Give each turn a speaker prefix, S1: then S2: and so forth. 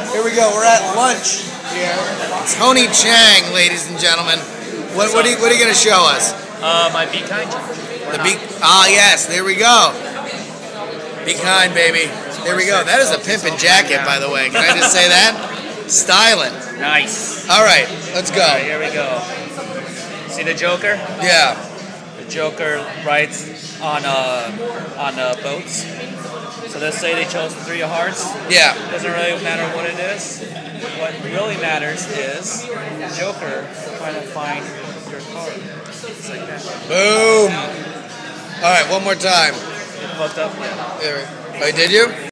S1: Here we go. We're at lunch here. Tony Chang, ladies and gentlemen. What are you going to show us?
S2: My Be Kind challenge.
S1: Yes. There we go. Be kind, baby. There we go. That is a pimpin' jacket, by the way. Can I just say that? Styling.
S2: Nice.
S1: All right. Let's go.
S2: All right, here we go. See the Joker?
S1: Yeah.
S2: The Joker rides on boats. So let's say they chose the Three of Hearts.
S1: Yeah.
S2: Doesn't really matter what it is. What really matters is the Joker trying to find your card. It's like that.
S1: Boom. All right. One more time.
S2: It fucked up. Yeah.
S1: Oh, did you?